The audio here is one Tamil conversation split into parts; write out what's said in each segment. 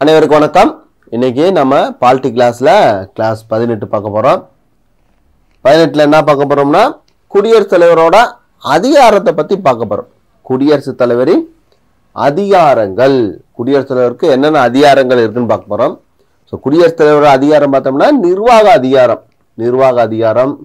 அனைவருக்கும் வணக்கம். இன்னைக்கு நம்ம பாலிட்டி கிளாஸ்ல கிளாஸ் 18 பார்க்க போறோம். 18ல என்ன பார்க்க போறோம்னா குடியரசுத் தலைவரோட அதிகாரத்தை பத்தி பார்க்க போறோம். குடியரசுத் தலைவரின் அதிகாரங்கள், குடியரசுத் தலைவருக்கு என்னென்ன அதிகாரங்கள் இருக்குன்னு பார்க்க போறோம். ஸோ குடியரசுத் தலைவரோட அதிகாரம் பார்த்தோம்னா நிர்வாக அதிகாரம், நிர்வாக அதிகாரம்,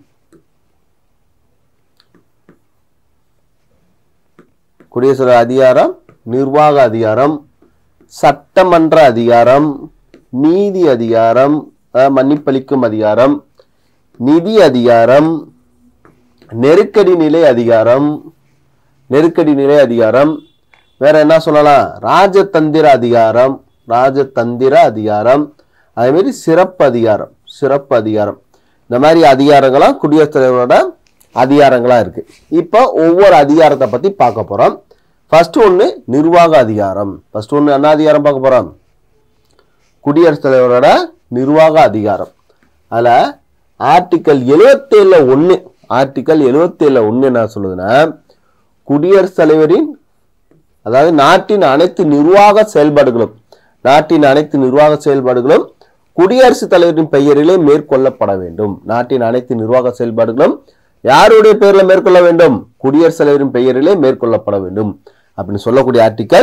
குடியரசுத் தலைவர் அதிகாரம், நிர்வாக அதிகாரம், சட்டமன்ற அதிகாரம், நீதி அதிகாரம், மன்னிப்பளிக்கும் அதிகாரம், நிதி அதிகாரம், நெருக்கடி நிலை அதிகாரம், நெருக்கடி நிலை அதிகாரம், வேற என்ன சொல்லலாம், ராஜதந்திர அதிகாரம், ராஜதந்திர அதிகாரம், அதே மாதிரி சிறப்பு அதிகாரம், சிறப்பு அதிகாரம். இந்த மாதிரி அதிகாரங்களாம் குடியரசுத் தலைவரோட அதிகாரங்களா இருக்கு. இப்போ ஒவ்வொரு அதிகாரத்தை பத்தி பார்க்க போறோம். ஃபர்ஸ்ட் ஒன்று நிர்வாக அதிகாரம். ஃபர்ஸ்ட் ஒன்று என்ன அதிகாரம் பார்க்க போறோம்? குடியரசுத் தலைவரோட நிர்வாக அதிகாரம். அதில் ஆர்டிக்கல் 77(1), ஆர்டிக்கல் 77(1) என்ன சொல்லுதுன்னா, குடியரசுத் தலைவரின், அதாவது நாட்டின் அனைத்து நிர்வாக செயல்பாடுகளும், நாட்டின் அனைத்து நிர்வாக செயல்பாடுகளும் குடியரசுத் தலைவரின் பெயரிலே மேற்கொள்ளப்பட வேண்டும். நாட்டின் அனைத்து நிர்வாக செயல்பாடுகளும் யாருடைய பெயரில் மேற்கொள்ள வேண்டும்? குடியரசுத் தலைவரின் பெயரிலே மேற்கொள்ளப்பட வேண்டும் அப்படின்னு சொல்லக்கூடிய ஆர்டிக்கல்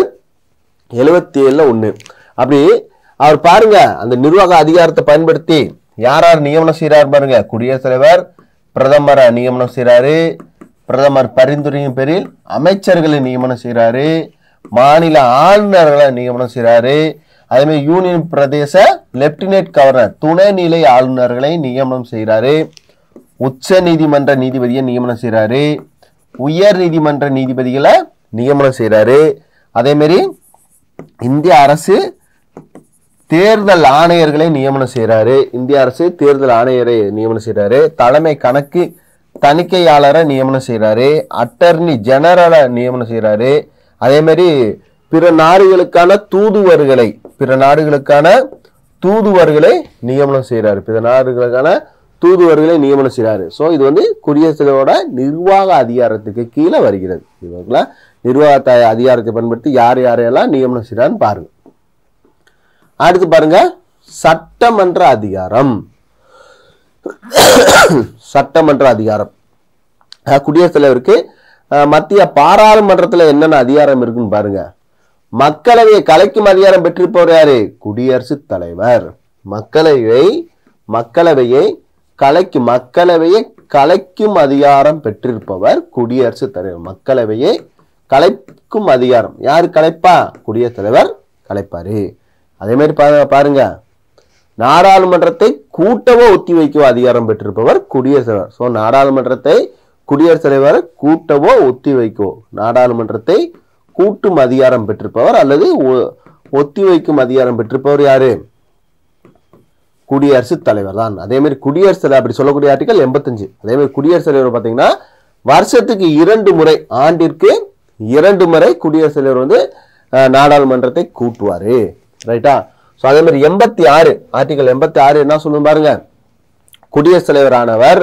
77(1). அப்படி அவர் பாருங்க, அந்த நிர்வாக அதிகாரத்தை பயன்படுத்தி யார் யார் நியமனம் செய்யறாரு பாருங்க. குடியரசுத் தலைவர் பிரதமரை நியமனம் செய்யறாரு, பிரதமர் பரிந்துரையின் பேரில் அமைச்சர்களை நியமனம் செய்யறாரு, மாநில ஆளுநர்களை நியமனம் செய்யறாரு, அதே மாதிரி யூனியன் பிரதேச லெப்டினன்ட் கவர்னர் துணைநிலை ஆளுநர்களை நியமனம் செய்யறாரு, உச்ச நீதிமன்ற நீதிபதியை நியமனம் செய்யறாரு, உயர் நீதிமன்ற நீதிபதிகளை நியமனம் செய்யறாரு, அதே மாதிரி இந்திய அரசு தேர்தல் ஆணையர்களை நியமனம் செய்யறாரு, இந்திய அரசு தேர்தல் ஆணையரை நியமனம் செய்யறாரு, தலைமை கணக்கு தணிக்கையாளரை நியமனம் செய்யறாரு, அட்டர்னி ஜெனரலை நியமனம் செய்யறாரு, அதே மாதிரி பிற நாடுகளுக்கான தூதுவர்களை, பிற நாடுகளுக்கான தூதுவர்களை நியமனம் செய்யறாரு, பிற நாடுகளுக்கான தூதுவர்களை நியமனம் செய்யறாரு. ஸோ இது வந்து குடியரசுத் தலைவரோட நிர்வாக அதிகாரத்துக்கு கீழே வருகிறது. இவங்களாம் நிர்வாக அதிகாரத்தை பயன்படுத்தி யார் யாரையெல்லாம் நியமனம் செய்யறான்னு பாருங்க. அடுத்து பாருங்க, சட்டமன்ற அதிகாரம். சட்டமன்ற அதிகாரம், குடியரசுத் தலைவருக்கு மத்திய பாராளுமன்றத்தில் என்னென்ன அதிகாரம் இருக்குன்னு பாருங்க. மக்களவையை கலைக்கும் அதிகாரம் பெற்றிருப்பவர் யாரு? குடியரசுத் தலைவர். மக்களவையை கலைக்கும் அதிகாரம் பெற்றிருப்பவர் குடியரசுத் தலைவர். மக்களவையை கலைக்கும் அதிகாரம் யாரு கலைப்பா? குடியரசுத் தலைவர் கலைப்பாரு. அதே மாதிரி பாருங்க, நாடாளுமன்றத்தை கூட்டவோ ஒத்தி வைக்கவோ அதிகாரம் பெற்றிருப்பவர் குடியரசுத் தலைவர். ஸோ நாடாளுமன்றத்தை குடியரசுத் தலைவர் கூட்டவோ ஒத்தி வைக்கவோ, நாடாளுமன்றத்தை கூட்டும் அதிகாரம் பெற்றிருப்பவர் அல்லது ஒத்தி வைக்கும் அதிகாரம் பெற்றிருப்பவர் யாரு? குடியரசுத் தலைவர் தான். அதே மாதிரி குடியரசுத் தலைவர் அப்படி சொல்லக்கூடிய ஆர்டிகல் 85. அதே மாதிரி குடியரசுத் தலைவர் பார்த்தீங்கன்னா வருஷத்துக்கு 2 முறை, ஆண்டிற்கு 2 முறை குடியரசுத் தலைவர் வந்து நாடாளுமன்றத்தை கூட்டுவாரு. ரைட்டா? ஸோ அதே மாதிரி 86, ஆர்டிகல் 86 என்ன சொல்லுங்க பாருங்க. குடியரசுத் தலைவரானவர்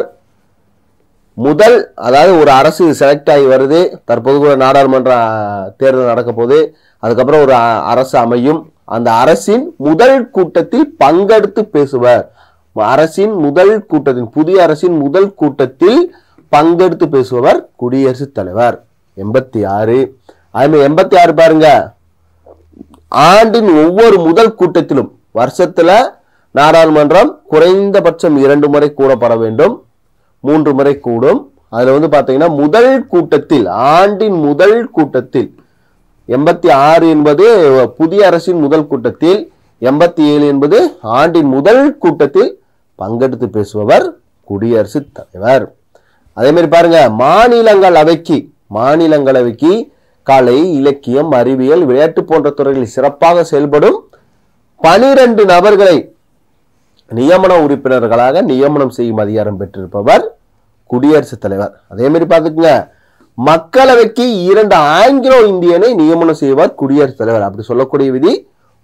முதல், அதாவது ஒரு அரசு செலக்ட் ஆகி வருது, தற்போது கூட நாடாளுமன்ற தேர்தல் நடக்க போகுது, அதுக்கப்புறம் ஒரு அரசு அமையும், அந்த அரசின் முதல் கூட்டத்தில் பங்கெடுத்து பேசுவர். அரசின் முதல் கூட்டத்தில், புதிய அரசின் முதல் கூட்டத்தில் பங்கெடுத்து பேசுபவர் குடியரசுத் தலைவர். 86. அதே 86 பாருங்க, ஆண்டின் ஒவ்வொரு முதல் கூட்டத்திலும், வருஷத்துல நாடாளுமன்றம் குறைந்தபட்சம் 2 முறை கூடப்பட வேண்டும், 3 முறை கூடும். அதுல வந்து பாத்தீங்கன்னா முதல் கூட்டத்தில், ஆண்டின் முதல் கூட்டத்தில், 86 என்பது புதிய அரசின் முதல் கூட்டத்தில், 87 என்பது ஆண்டின் முதல் கூட்டத்தில் பங்கெடுத்து பேசுபவர் குடியரசுத் தலைவர். அதே மாதிரி பாருங்க, மாநிலங்களவைக்கு கலை, இலக்கியம், அறிவியல், விளையாட்டு போன்ற துறைகளில் சிறப்பாக செயல்படும் 12 நபர்களை நியமன உறுப்பினர்களாக நியமனம் செய்யும் அதிகாரம் பெற்றிருப்பவர் குடியரசுத் தலைவர். அதே மாதிரி பார்த்துக்குங்க, மக்களவைக்கு 2 ஆங்கிலோ இந்தியனை நியமனம் செய்வார் குடியரசுத் தலைவர். அப்படி சொல்லக்கூடிய விதி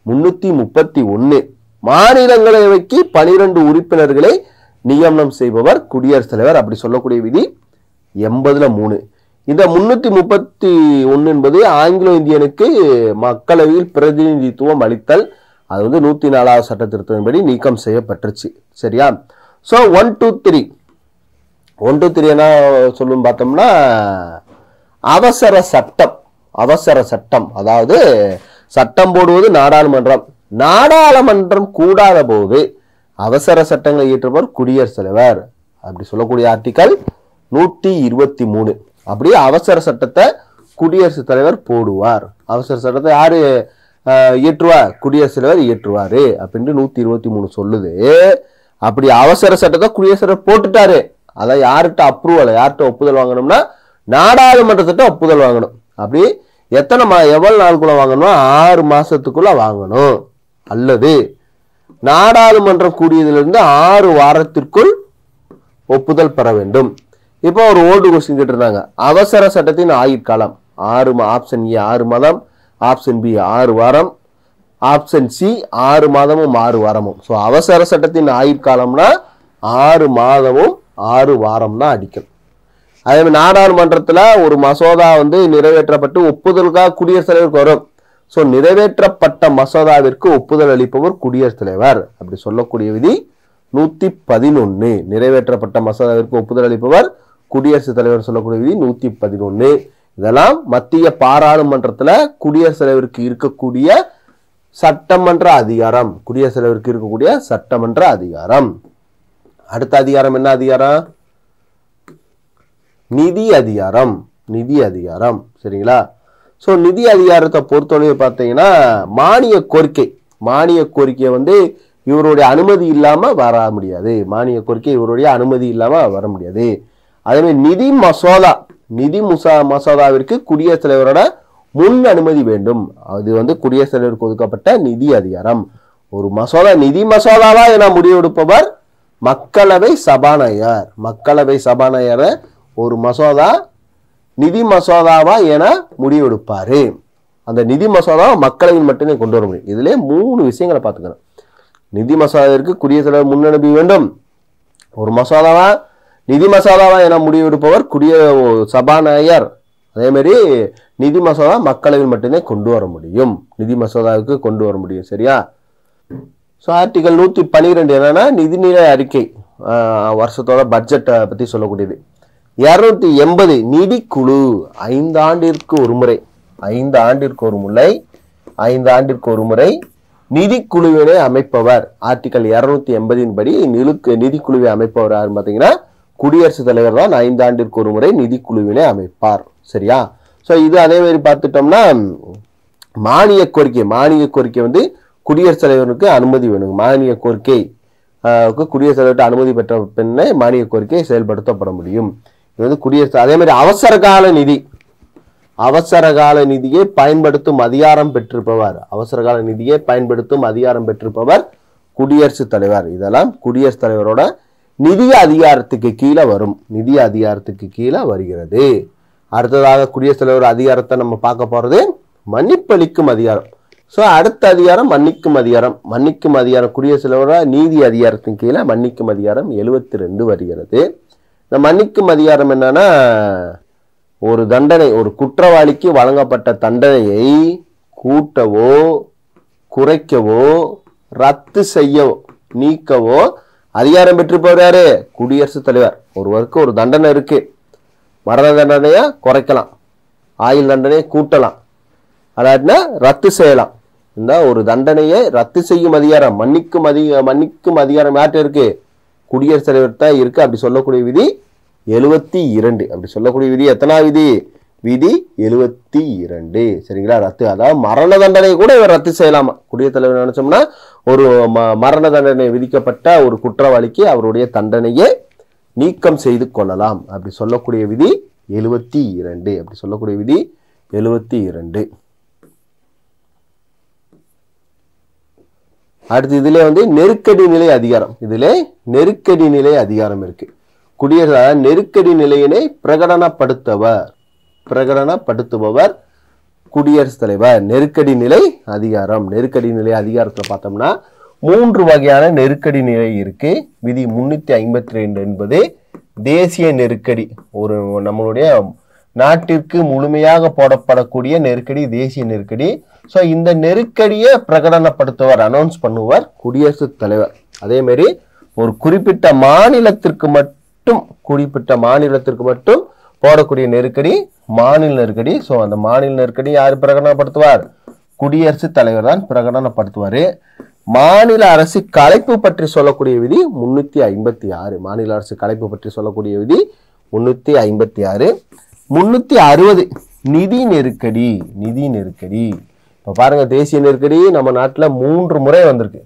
331. மாநிலங்களவைக்கு 12 உறுப்பினர்களை நியமனம் செய்பவர் குடியரசுத் தலைவர். அப்படி சொல்லக்கூடிய விதி 80(3). இந்த 331 என்பது ஆங்கிலோ இந்தியனுக்கு மக்களவையில் பிரதிநிதித்துவம் அளித்தல் அது வந்து 104வது சட்ட திருத்தத்தின்படி நீக்கம் செய்யப்பட்டுருச்சு. சரியா? ஸோ 1 2 3 1 2 3 என்ன சொல்லும் பார்த்தோம்னா, அவசர சட்டம். அவசர சட்டம் அதாவது சட்டம் போடுவது நாடாளுமன்றம். நாடாளுமன்றம் கூடாத போது அவசர சட்டங்களை இயற்றுபவர் குடியரசுத் தலைவர். அப்படி சொல்லக்கூடிய ஆர்டிகல் 123. அப்படியே அவசர சட்டத்தை குடியரசுத் தலைவர் போடுவார். அவசர சட்டத்தை யாரு இயற்றுவார்? குடியரசுத் தலைவர் இயற்றுவாரு அப்படின்னு 123 சொல்லுது. அப்படி அவசர சட்டத்தை குடியரசுத் தலைவர் போட்டுட்டாரு. அதான் யார்கிட்ட அப்ரூவல், யார்கிட்ட ஒப்புதல் வாங்கணும்னா நாடாளுமன்றத்திட்ட ஒப்புதல் வாங்கணும். அப்படி எவ்வளவு நாளுக்குள்ள வாங்கணும்? 6 மாசத்துக்குள்ள வாங்கணும். அல்லது நாடாளுமன்றம் கூடியதிலிருந்து 6 வாரத்திற்குள் ஒப்புதல் பெற வேண்டும். இப்போ ஒரு ஓல்டு கொஸ்டின் கேட்டிருந்தாங்க. அவசர சட்டத்தின் ஆயுட்காலம் 6 ஆப்ஷன் ஏ 6 மாதம், ஆப்ஷன் பி 6 வாரம், ஆப்ஷன் சி 6 மாதமும் 6 வாரமும். ஸோ அவசர சட்டத்தின் ஆயுட்காலம்னா 6 மாதமும் 6 வாரம் தான் அடிக்கணும். அதே மாதிரி நாடாளுமன்றத்தில் ஒரு மசோதா வந்து நிறைவேற்றப்பட்டு ஒப்புதலுக்காக குடியரசுத் தலைவருக்கு வரும். ஸோ நிறைவேற்றப்பட்ட மசோதாவிற்கு ஒப்புதல் அளிப்பவர் குடியரசுத் தலைவர். அப்படி சொல்லக்கூடிய விதி 111. நிறைவேற்றப்பட்ட மசோதாவிற்கு ஒப்புதல் அளிப்பவர் குடியரசுத் தலைவர் சொல்லக்கூடிய விதி 111. இதெல்லாம் மத்திய பாராளுமன்றத்தில் குடியரசுத் தலைவருக்கு இருக்கக்கூடிய சட்டமன்ற அதிகாரம். குடியரசுத் தலைவருக்கு இருக்கக்கூடிய சட்டமன்ற அதிகாரம். அடுத்த அதிகாரம் என்ன அதிகாரம்? நிதி அதிகாரம். நிதி அதிகாரம். சரிங்களா? ஸோ நிதி அதிகாரத்தை பொறுத்தவரை பார்த்தீங்கன்னா மானிய கோரிக்கை. மானிய கோரிக்கையை வந்து இவருடைய அனுமதி இல்லாம வர முடியாது. மானிய கோரிக்கை இவருடைய அனுமதி இல்லாம வர முடியாது. அதே மாதிரி நிதி மசோதா. நிதி மசோதாவிற்கு குடியரசுத் தலைவரோட முன் அனுமதி வேண்டும். அது வந்து குடியரசுத் தலைவருக்கு ஒதுக்கப்பட்ட நிதி அதிகாரம். ஒரு மசோதா நிதி மசோதாவா என முடிவெடுப்பவர் மக்களவை சபாநாயகர். மக்களவை சபாநாயகர் ஒரு மசோதா நிதி மசோதாவா என முடிவெடுப்பாரு. அந்த நிதி மசோதாவை மக்களவையில் மட்டுமே கொண்டு வர முடியும். இதுல 3 விஷயங்களை பார்த்துக்கணும். நிதி மசோதாவிற்கு குடியரசுத் தலைவர் முன் அனுமதி வேண்டும். ஒரு மசோதாவா நிதி மசோதாவா என முடிவெடுப்பவர் சபாநாயகர். அதே மாதிரி நிதி மசோதா மக்களவையில் மட்டுமே கொண்டு வர முடியும். நிதி மசோதாவுக்கு கொண்டு வர முடியும். சரியா? ஸோ ஆர்டிகல் 112 என்னன்னா நிதிநிலை அறிக்கை, வருஷத்தோட பட்ஜெட்டை பத்தி சொல்லக்கூடியது. 280 நிதிக்குழு 5 ஆண்டிற்கு ஒரு முறை 5 ஆண்டிற்கு ஒரு முறை நிதிக்குழுவினை அமைப்பவர். ஆர்டிகல் 280 படி நிதிக்குழுவை அமைப்பவர் யாருன்னு பார்த்தீங்கன்னா குடியரசுத் தலைவர் தான் 5 ஆண்டிற்கு ஒரு முறை நிதிக்குழுவினை அமைப்பார். சரியா? ஸோ இது அதே மாதிரி பார்த்துட்டோம்னா மானிய கோரிக்கை வந்து குடியரசுத் தலைவருக்கு அனுமதி வேணும். மானிய கோரிக்கை குடியரசுத் தலைவர்கிட்ட அனுமதி பெற்ற பின்னே மானிய கோரிக்கை செயல்படுத்தப்பட முடியும். இது வந்து குடியரசு. அதே மாதிரி அவசர கால நிதியை பயன்படுத்தும் அதிகாரம் பெற்றிருப்பவர் குடியரசுத் தலைவர். இதெல்லாம் குடியரசுத் தலைவரோட நிதி அதிகாரத்துக்கு கீழே வருகிறது. அடுத்ததாக குடியரசுத் தலைவர் அதிகாரத்தை நம்ம பார்க்க போறது மன்னிப்பளிக்கும் அதிகாரம். ஸோ அடுத்த அதிகாரம் மன்னிக்கும் அதிகாரம். குடியரசுத் தலைவரோட நீதி அதிகாரத்தின் கீழே மன்னிக்கும் அதிகாரம் 72 வருகிறது. இந்த மன்னிக்கும் அதிகாரம் என்னன்னா, ஒரு குற்றவாளிக்கு வழங்கப்பட்ட தண்டனையை கூட்டவோ குறைக்கவோ ரத்து செய்யவோ நீக்கவோ அதிகாரம் பெற்றிருப்பவர் யாரு? குடியரசுத் தலைவர். ஒருவருக்கு ஒரு தண்டனை இருக்கு, மரண தண்டனையை குறைக்கலாம், ஆயுள் தண்டனையை கூட்டலாம், அல்லாட்டினா ரத்து செய்யலாம். இந்த ஒரு தண்டனையை ரத்து செய்யும் அதிகாரம் மன்னிக்கும் அதிகாரம் யார்கிட்ட இருக்கு? குடியரசுத் தலைவர் தான் இருக்கு. அப்படி சொல்லக்கூடிய விதி 72. அப்படி சொல்லக்கூடிய விதி எத்தனாவது விதி? விதி 72. சரிங்களா? ரத்து, அதாவது மரண தண்டனை கூட இவர் ரத்து செய்யலாமா? குடியரசுத் தலைவர் நினைச்சோம்னா ஒரு மரண தண்டனை விதிக்கப்பட்ட ஒரு குற்றவாளிக்கு அவருடைய தண்டனையை நீக்கம் செய்து கொள்ளலாம். அப்படி சொல்லக்கூடிய விதி 72. அப்படி சொல்லக்கூடிய விதி 72. அடுத்து இதுல வந்து நெருக்கடி நிலை அதிகாரம் இருக்கு. குடியரசு நெருக்கடி நிலையினை பிரகடனப்படுத்துபவர் குடியரசுத் தலைவர். நெருக்கடி நிலை அதிகாரத்தை பார்த்தோம்னா 3 வகையான நெருக்கடி நிலை இருக்கு. விதி 352 என்பது தேசிய நெருக்கடி. நம்மளுடைய நாட்டிற்கு முழுமையாக போடப்படக்கூடிய நெருக்கடி தேசிய நெருக்கடி. ஸோ இந்த நெருக்கடியை பிரகடனப்படுத்துவார், அனௌன்ஸ் பண்ணுவார் குடியரசுத் தலைவர். அதே மாதிரி ஒரு குறிப்பிட்ட மாநிலத்திற்கு மட்டும் போடக்கூடிய நெருக்கடி மாநில நெருக்கடி. ஸோ அந்த மாநில நெருக்கடி யார் பிரகடனப்படுத்துவார்? குடியரசுத் தலைவர் தான் பிரகடனப்படுத்துவார். மாநில அரசு கலைப்பு பற்றி சொல்லக்கூடிய விதி 356. மாநில அரசு கலைப்பு பற்றி சொல்லக்கூடிய விதி 356. 360 நிதி நெருக்கடி. இப்போ பாருங்க, தேசிய நெருக்கடி நம்ம நாட்டில் 3 முறை வந்திருக்கு.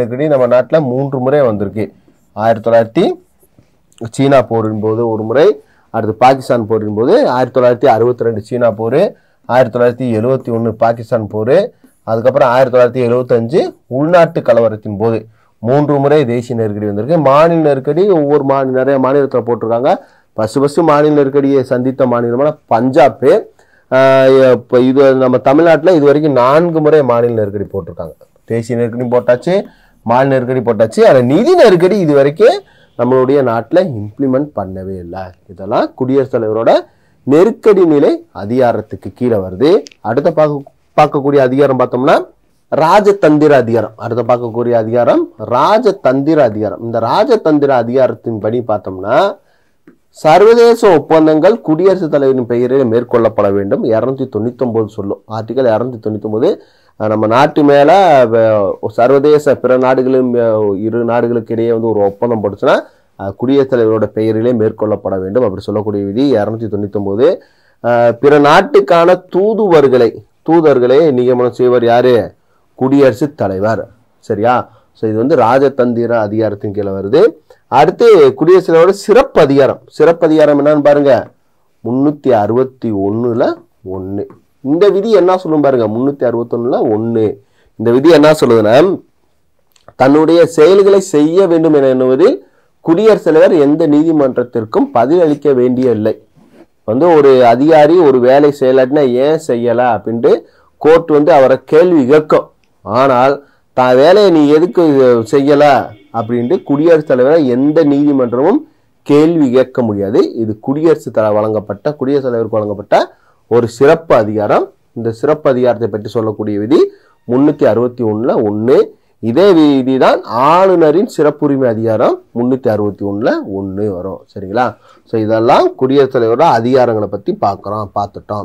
1900 சீனா போரின் போது ஒரு முறை, அடுத்து பாகிஸ்தான் போரின் போது 1962 சீனா போர், 1971 பாகிஸ்தான் போர், அதுக்கப்புறம் 1975 உள்நாட்டு கலவரத்தின் போது 3 முறை தேசிய நெருக்கடி வந்திருக்கு. மாநில நெருக்கடி ஒவ்வொரு நிறைய மாநிலத்தில் போட்டிருக்காங்க. ஃபர்ஸ்ட் மாநில நெருக்கடியை சந்தித்த மாநிலமான பஞ்சாப். இப்போ இது நம்ம தமிழ்நாட்டில் இது வரைக்கும் 4 முறை மாநில நெருக்கடி போட்டிருக்காங்க. தேசிய நெருக்கடி போட்டாச்சு, மாநில நெருக்கடி போட்டாச்சு. ஆனால் நிதி நெருக்கடி இது வரைக்கும் நம்மளுடைய நாட்டில் இம்ப்ளிமெண்ட் பண்ணவே இல்லை. இதெல்லாம் குடியரசுத் தலைவரோட நெருக்கடி நிலை அதிகாரத்துக்கு கீழே வருது. அடுத்த பார்க்கக்கூடிய அதிகாரம் பார்த்தோம்னா ராஜதந்திர அதிகாரம். அடுத்த பார்க்கக்கூடிய அதிகாரம் ராஜதந்திர அதிகாரம். இந்த ராஜதந்திர அதிகாரத்தின் படி பார்த்தோம்னா சர்வதேச ஒப்பந்தங்கள் குடியரசுத் தலைவரின் பெயரில் மேற்கொள்ளப்பட வேண்டும். 299 சொல்லும். ஆர்டிகல் 299 நம்ம நாட்டு மேல சர்வதேச பிற நாடுகளும் இரு நாடுகளுக்கு இடையே வந்து ஒரு ஒப்பந்தம் போட்டுச்சுன்னா குடியரசுத் தலைவரோட பெயரிலே மேற்கொள்ளப்பட வேண்டும் அப்படி சொல்லக்கூடிய விதி 299. பிற நாட்டுக்கான தூதர்களை நியமனம் செய்வர் யாரு? குடியரசுத் தலைவர். சரியா? ஸோ இது வந்து ராஜதந்திர அதிகாரத்தின் கீழே வருது. அடுத்து குடியரசுத் தலைவரோட சிறப்பு அதிகாரம் என்னன்னு பாருங்க, 361 இந்த விதி என்ன சொல்லும் பாருங்க, 361 இந்த விதி என்ன சொல்லுதுன்னா, தன்னுடைய செயல்களை செய்ய வேண்டும் என எண்ணுவதில் குடியரசுத் தலைவர் எந்த நீதிமன்றத்திற்கும் பதிலளிக்க வேண்டிய இல்லை. வந்து ஒரு அதிகாரி ஒரு வேலை செய்யலாட்டினா ஏன் செய்யல அப்படின்ட்டு கோர்ட் வந்து அவரை கேள்வி கேட்கும். ஆனால் தான் வேலையை நீ எதுக்கு செய்யல அப்படின்ட்டு குடியரசுத் தலைவரை எந்த நீதிமன்றமும் கேள்வி கேட்க முடியாது. இது குடியரசுத் தலைவருக்கு வழங்கப்பட்ட ஒரு சிறப்பு அதிகாரம். இந்த சிறப்பு அதிகாரத்தை பற்றி சொல்லக்கூடிய விதி 361 இதே விதி தான் ஆளுநரின் சிறப்புரிமை அதிகாரம் 361 வரும். சரிங்களா? ஸோ இதெல்லாம் குடியரசுத் தலைவரோட அதிகாரங்களை பற்றி பார்த்துட்டோம்.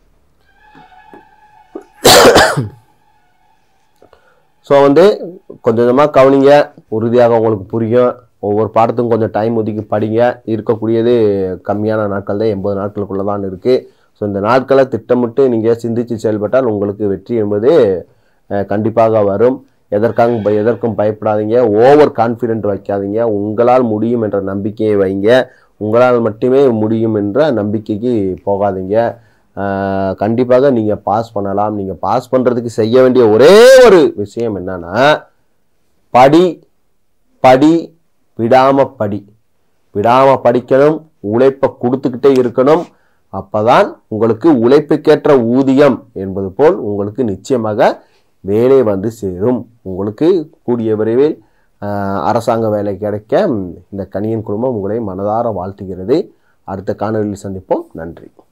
ஸோ வந்து கொஞ்சமாக கவனிங்க, உறுதியாக உங்களுக்கு புரியும். ஒவ்வொரு பாடத்துக்கும் கொஞ்சம் டைம் ஒதுக்கி படிங்க. இருக்கக்கூடியது கம்மியான நாட்கள் தான், 80 நாட்களுக்குள்ளே தான் இருக்குது. ஸோ இந்த நாட்களை திட்டமிட்டு நீங்கள் சிந்தித்து செயல்பட்டால் உங்களுக்கு வெற்றி என்பது கண்டிப்பாக வரும். எதற்கும் பயப்படாதீங்க, ஓவர் கான்ஃபிடென்ட் வைக்காதீங்க. உங்களால் முடியும் என்ற நம்பிக்கையை வைங்க. உங்களால் மட்டுமே முடியும் என்ற நம்பிக்கைக்கு போகாதீங்க. கண்டிப்பாக நீங்கள் பாஸ் பண்ணலாம். நீங்கள் பாஸ் பண்ணுறதுக்கு செய்ய வேண்டிய ஒரே ஒரு விஷயம் என்னன்னா, விடாமல் படிக்கணும், உழைப்பை கொடுத்துக்கிட்டே இருக்கணும். அப்பதான் உங்களுக்கு உழைப்புக்கேற்ற ஊதியம் என்பது போல் உங்களுக்கு நிச்சயமாக வேலை வந்து சேரும். உங்களுக்கு கூடிய விரைவில் அரசாங்க வேலை கிடைக்க இந்த கணியன் குழுமம் உங்களை மனதார வாழ்த்துகிறது. அடுத்த காணொலியில் சந்திப்போம். நன்றி.